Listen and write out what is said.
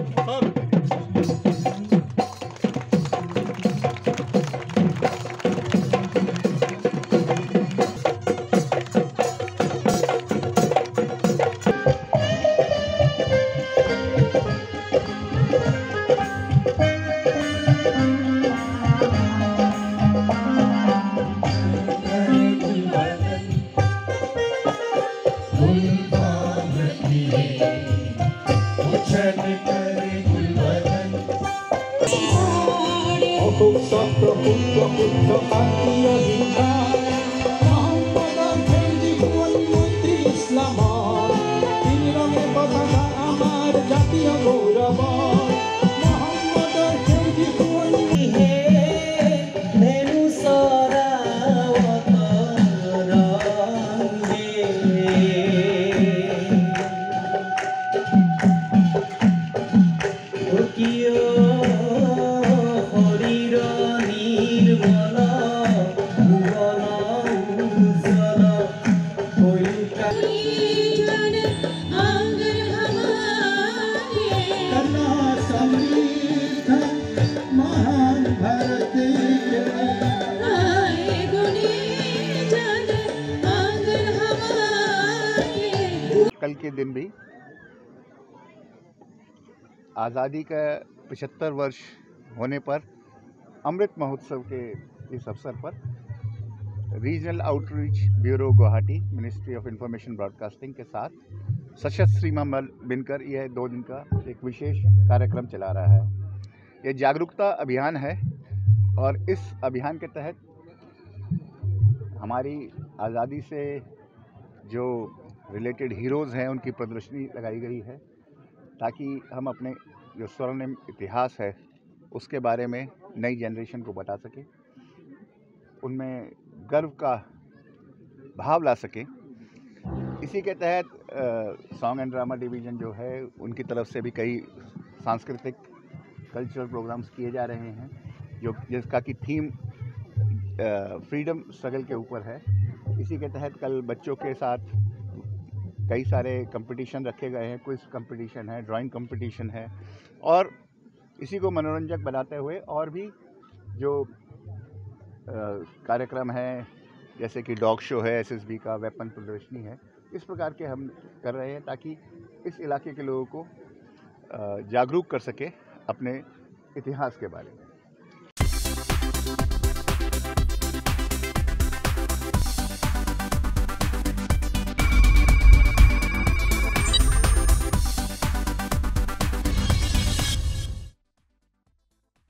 कल के दिन भी आज़ादी का 75 वर्ष होने पर अमृत महोत्सव के इस अवसर पर regional outreach bureau Guwahati, ministry of information broadcasting के साथ सशस्त्र सीमा बल बनकर यह 2 दिन का एक विशेष कार्यक्रम चला रहा है। यह जागरूकता अभियान है और इस अभियान के तहत हमारी आज़ादी से जो रिलेटेड हीरोज़ हैं उनकी प्रदर्शनी लगाई गई है ताकि हम अपने जो स्वर्णिम इतिहास है उसके बारे में नई जनरेशन को बता सकें, उनमें गर्व का भाव ला सकें। इसी के तहत सॉन्ग एंड ड्रामा डिवीज़न जो है उनकी तरफ से भी कई सांस्कृतिक कल्चरल प्रोग्राम्स किए जा रहे हैं जिसका कि थीम फ्रीडम स्ट्रगल के ऊपर है। इसी के तहत कल बच्चों के साथ कई सारे कंपटीशन रखे गए हैं, क्विज कंपटीशन है, ड्राइंग कंपटीशन है और इसी को मनोरंजक बनाते हुए और भी जो कार्यक्रम हैं जैसे कि डॉग शो है, एसएसबी का वेपन प्रदर्शनी है, इस प्रकार के हम कर रहे हैं ताकि इस इलाके के लोगों को जागरूक कर सके अपने इतिहास के बारे में।